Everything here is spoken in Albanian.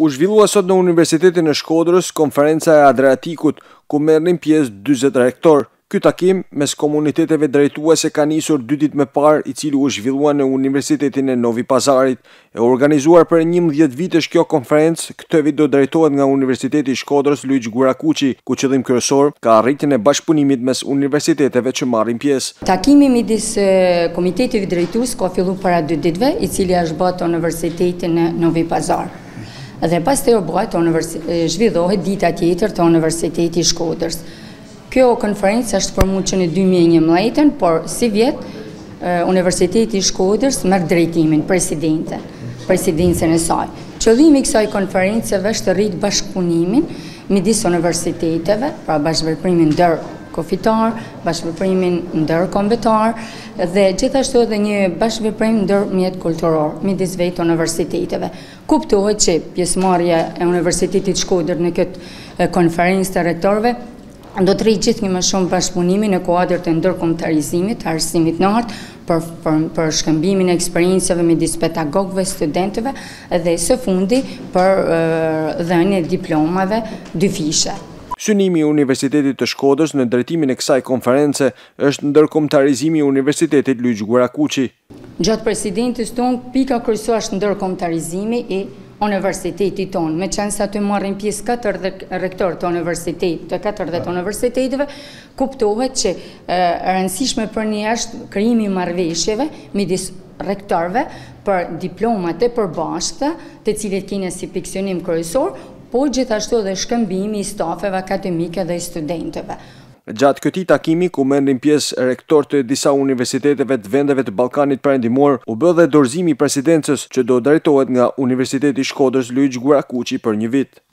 U zhvillua sot në Universitetin e Shkodrës Konferenca e Adriatikut, ku merrnin pjesë 40 rektorë. Ky takim mes komuniteteve drejtuese ka nisur 2 ditë më parë, i cili u zhvillua në Universitetin e Novi Pazarit. E organizuar për 11 vitesh kjo konferencë, këtë vit do drejtohet nga Universiteti i Shkodrës Luiç Gurakuçi, ku qëllim kryesor ka arritjen e bashkëpunimit mes universiteteve që marrin pjesë. Takimi midis komiteteve drejtues ka filluar para 2 ditëve, i cili është bërë te Universiteti në Novi Pazar. Dhe pastaj u bë zhvillohet dita tjetër te Universiteti i Shkodrës. Kjo konferencë është përmuar në 2011, por si vjet Universiteti i Shkodrës merr drejtimin, presidencën e saj. Qëllimi i kësaj konferencë është të rrit bashkëpunimin midis universiteteve, pra bashkëveprimin ndërkufitar, bashkëveprimin ndërkombëtar dhe gjithashtu edhe një bashkëveprim ndërmjet kulturor midis vetë universiteteve. Kuptohet që pjesëmarrja e Universitetit të Shkodrës në këtë konferencë të rektorëve do të rritë gjithë një më shumë bashkëpunimi në kuadër të ndërkombëtarizimit, të arsimit lartë, për shkëmbimin e eksperiencave midis pedagogëve, studentëve dhe së fundi për dhënien e diplomave dyfishe. Synimi i Universitetit të Shkodrës në drejtimin e kësaj konference është ndërkombëtarizimi i Universitetit Luiç Gurakuçi. Gjatë presidencës tonë, pika kryesore është ndërkombëtarizimi i universitetit tonë, me qenë se aty marrin pjesë 40 rektorë të universitetit, të 40 universiteteve, kuptohet që rëndësishme për ne është krijimi i marrëveshjeve midis rektorëve për diplomat e përbashkëta, të cilët kanë si pikësionim kryesor, po gjithashtu edhe shkëmbimi i stafeve akademike dhe i studentëve. Gjatë këtij takimi, ku merrin pjesë rektorë të disa universiteteve të vendeve të Ballkanit Perëndimor, u bë dhe dorëzimi i presidencës që do drejtohet nga Universiteti i Shkodrës Luiç Gurakuçi për 1 vit.